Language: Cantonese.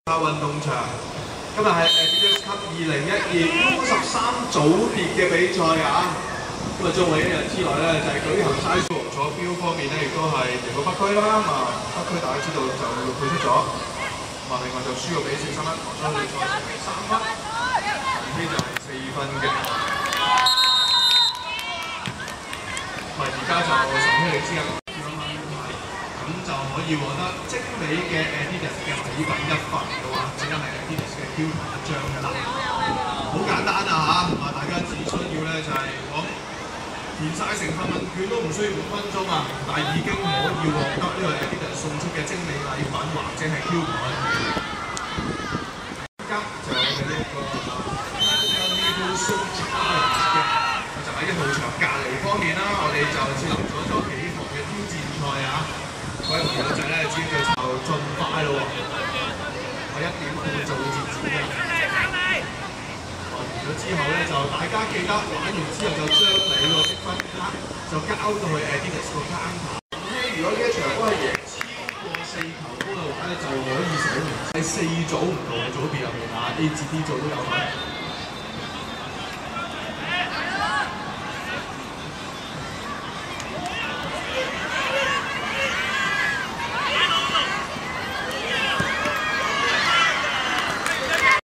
運動場，今日係 Adidas Cup 2012 U13 組別嘅比賽啊！咁啊，將會一日之內咧就係舉行晒黃楚標方面咧，亦都係贏到北區啦。北區大家知道就退出咗，另外就輸咗俾43分，黃楚比賽成為3分，前邊就係4分嘅。而家就神希力之間。 咁就可以獲得精美嘅 Adidas 嘅禮品一份嘅話，即係 Adidas 嘅 Q 牌一張嘅啦。好簡單啊嚇，大家只需要咧就係講填晒成份問卷都唔需要5分鐘啊，但係已經可以獲得呢個 Adidas 送出嘅精美禮品或者係 Q 牌。而家就係我哋呢個 Legal Soul Challenge 嘅，就喺1號場隔離方面啦，我哋就設立咗幾項嘅挑戰賽啊。 各位朋友仔咧，知道就盡快咯喎，我1點半就會截止嘅。完咗之後咧，就大家記得玩完之後就將你個積分卡就交到去 Adidas 個 counter。如果呢一場波係贏超過4球波嘅話咧，就可以成為4組唔同嘅組別入面啊 ，A 至 D 組都有份。